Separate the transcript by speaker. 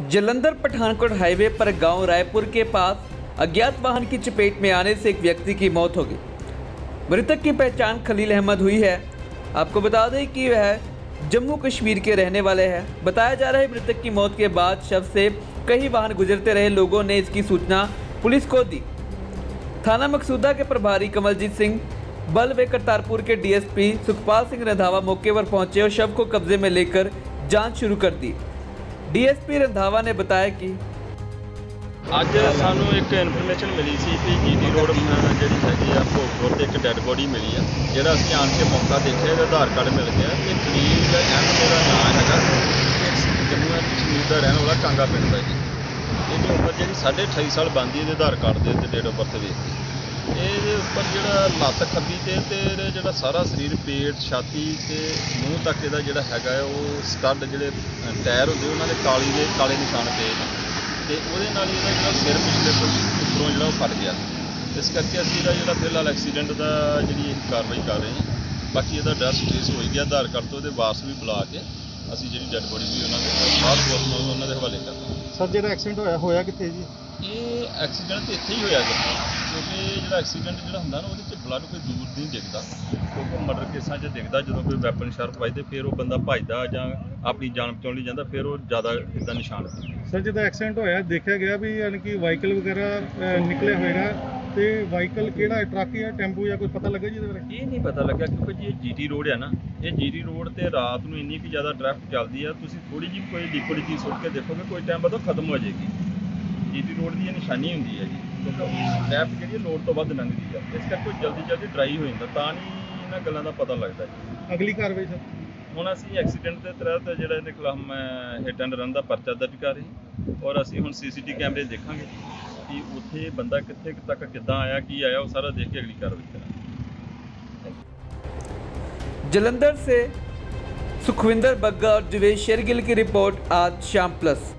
Speaker 1: Jalandhar Pathankot highway पर गांव रायपुर के पास अज्ञात वाहन की चपेट में आने से एक व्यक्ति की मौत हो गई। मृतक की पहचान खलील अहमद हुई है। आपको बता दें कि वह जम्मू कश्मीर के रहने वाले हैं। बताया जा रहा है मृतक की मौत के बाद शव से कई वाहन गुजरते रहे लोगों ने इसकी सूचना पुलिस को दी। थाना मकसूदा के प्रभारी कमलजीत सिंह बल व करतारपुर के डीएसपी सुखपाल सिंह रंधावा मौके पर पहुंचे और शव को कब्जे में लेकर जांच शुरू कर दी। डीएसपी रंधावा ने बताया कि
Speaker 2: ਅੱਜ ਸਾਨੂੰ ਇੱਕ ਇਨਫੋਰਮੇਸ਼ਨ ਮਿਲੀ ਸੀ ਕਿ ਜੀਟੀ ਰੋਡ ਜਿਹੜੀ ਹੈਗੀ ਆ ਭੋਗਪੁਰ ਤੇ ਇੱਕ ਡੈੱਡ ਬੋਡੀ ਮਿਲੀ ਆ, ਜਿਹੜਾ ਅਸੀਂ ਆਣ ਕੇ ਮੌਕਾ ਦੇਖਿਆ, ਇਹਦਾ ਆਧਾਰ ਕਾਰਡ ਮਿਲ ਗਿਆ। ਇਹ ਖਲੀਲ ਅਹਿਮਦ ਦਾ ਨਾਮ ਹੈਗਾ, ਜੰਮੂ ਕਸ਼ਮੀਰ ਦਾ ਰਹਿਣ ਵਾਲਾ ਕਾਂਗਾ ਪਿੰਡ ਦਾ ਜੀ। ਇਹਦੀ ਉਮਰ ਜਿਹੜੀ 28.5 ਸਾਲ ਬਣਦੀ ਇਹਦੇ ਆਧਾਰ ਕਾਰਡ ਦੇ ਉੱਤੇ ਡੇਟ ਆਫ ਬਰਥ ਵੇਖ ਕੇ। ਇਹਦੇ ਉੱਪਰ ਜਿਹੜਾ ਲੱਤ ਖੱਬੀ ਤੇ ਜਿਹੜਾ ਸਾਰਾ ਸਰੀਰ ਪੇਟ ਛਾਤੀ ਤੇ ਮੂੰਹ ਤੱਕ ਇਹਦਾ ਜਿਹੜਾ ਹੈਗਾ ਉਹ ਸਟੱਡ ਜਿਹੜੇ ਟਾਇਰ ਹੁੰਦੇ ਉਹਨਾਂ ਦੇ ਕਾਲੇ ਨਿਸ਼ਾਨ ਪਏ ਨੇ ਤੇ ਉਹਦੇ ਨਾਲ ਇਹਦਾ ਜਿਹੜਾ ਸਿਰ ਪਿਛਲੇ ਉੱਪਰੋਂ ਜਿਹੜਾ ਉਹ ਫਟ ਗਿਆ। ਇਸ ਕਰਕੇ ਅਸੀਂ ਇਹਦਾ ਜਿਹੜਾ ਫਿਲਹਾਲ ਐਕਸੀਡੈਂਟ ਦਾ ਜਿਹੜੀ ਇਹ ਕਾਰਵਾਈ ਕਰ ਰਹੇ ਹਾਂ। ਬਾਕੀ ਇਹਦਾ ਡੈਥ ਟ੍ਰੇਸ ਹੋ ਗਿਆ, ਆਧਾਰ ਕਾਰਡ ਤੋਂ ਉਹਦੇ ਵਾਰਸ ਵੀ ਬੁਲਾ ਕੇ ਅਸੀਂ ਜਿਹੜੀ ਡੈੱਡ ਬੋਡੀ ਵੀ ਉਹਨਾਂ ਦੇ ਬਾਅਦ ਉਹਨਾਂ ਦੇ ਹਵਾਲੇ ਕਰਨਾ।
Speaker 3: ਸਰ ਜਿਹੜਾ ਐਕਸੀਡੈਂਟ ਹੋਇਆ ਕਿੱਥੇ ਜੀ?
Speaker 2: ਇਹ ਐਕਸੀਡੈਂਟ ਤਾਂ ਇੱਥੇ ਹੀ ਹੋਇਆ ਜੀ, ਕਿਉਂਕਿ ਜਿਹੜਾ ਐਕਸੀਡੈਂਟ ਜਿਹੜਾ ਹੁੰਦਾ ਨਾ ਉਹਦੇ 'ਚ ਬਲੱਡ ਕੋਈ ਦੂਰ ਨਹੀਂ ਦਿਖਦਾ, ਕਿਉਂਕਿ ਮਰਡਰ ਕੇਸਾਂ 'ਚ ਦਿਖਦਾ ਜਦੋਂ ਕੋਈ ਵੈਪਨ ਸ਼ਾਰਪ ਵੱਜਦੇ ਫਿਰ ਉਹ ਬੰਦਾ ਭੱਜਦਾ ਜਾਂ ਆਪਣੀ ਜਾਨ ਬਚਾਉਣ ਲਈ ਜਾਂਦਾ, ਫਿਰ ਉਹ ਜ਼ਿਆਦਾ ਇੱਦਾਂ ਨਿਸ਼ਾਨ।
Speaker 3: ਸਰ ਜਦੋਂ ਐਕਸੀਡੈਂਟ ਹੋਇਆ ਦੇਖਿਆ ਗਿਆ ਵੀ ਯਾਨੀ ਕਿ ਵਾਹੀਕਲ ਵਗੈਰਾ ਨਿਕਲਿਆ ਹੋਏਗਾ, ਤੇ ਵਾਹੀਕਲ ਕਿਹੜਾ ਟਰੱਕ ਜਾਂ ਟੈਂਪੂ ਜਾਂ ਕੋਈ ਪਤਾ ਲੱਗਾ ਜੀ ਇਹਦੇ ਬਾਰੇ? ਇਹ
Speaker 2: ਨਹੀਂ ਪਤਾ ਲੱਗਾ, ਕਿਉਂਕਿ ਜੀ ਇਹ ਜੀਟੀ ਰੋਡ ਹੈ ਨਾ, ਇਹ ਜੀਟੀ ਰੋਡ ਤੇ ਰਾਤ ਨੂੰ ਇੰਨੀ ਕੁ ਜ਼ਿਆਦਾ ਟ੍ਰੈਫਿਕ ਚੱਲਦੀ ਆ, ਤੁਸੀਂ ਥੋੜੀ ਜਿਹੀ ਕੋਈ ਲਿਕੁਇਡ ਚੀਜ਼ ਸੁੱਟ ਕੇ ਦੇਖੋਗੇ ਕੋਈ ਟਾਈਮ ਬਾਅਦ ਉਹ ਖਤਮ ਹੋ ਜਾਏਗੀ। ਜੀਟੀ ਰੋਡ ਦੀ ਇਹ ਨਿਸ਼ਾਨੀ ਹੁੰਦੀ ਹੈ ਜੀ, ਕਿਉਂਕਿ ਟ੍ਰੈਫਿਕ ਜਿਹੜੀ ਲੋਡ ਤੋਂ ਵੱਧ ਲੰਘਦੀ ਹੈ, ਇਸ ਕਰਕੇ ਜਲਦੀ ਡਰਾਈ ਹੋ ਜਾਂਦਾ, ਤਾਂ ਨਹੀਂ ਇਹਨਾਂ ਗੱਲਾਂ ਦਾ ਪਤਾ ਲੱਗਦਾ ਜੀ।
Speaker 3: ਅਗਲੀ ਕਾਰਵਾਈ ਸਰ
Speaker 2: ਹੁਣ ਅਸੀਂ ਐਕਸੀਡੈਂਟ ਦੇ ਤਹਿਤ ਜਿਹੜਾ ਇਹਦੇ ਖਿਲਾਫ ਹਿੱਟ ਐਂਡ ਰਨ ਦਾ ਪਰਚਾ ਦਰਜ ਕਰ ਰਹੇ ਔਰ ਅਸੀਂ ਹੁਣ ਸੀਸੀਟੀ ਕੈਮਰੇ ਦੇਖਾਂਗੇ कि उत्थे बंदा कित्थे तक किद्दां आया की आया, वो सारा देख के अगली कार्रवाई करेंगे।
Speaker 1: जलंधर से सुखविंदर बग्गा और जुवेश शेरगिल की रिपोर्ट आज शाम प्लस।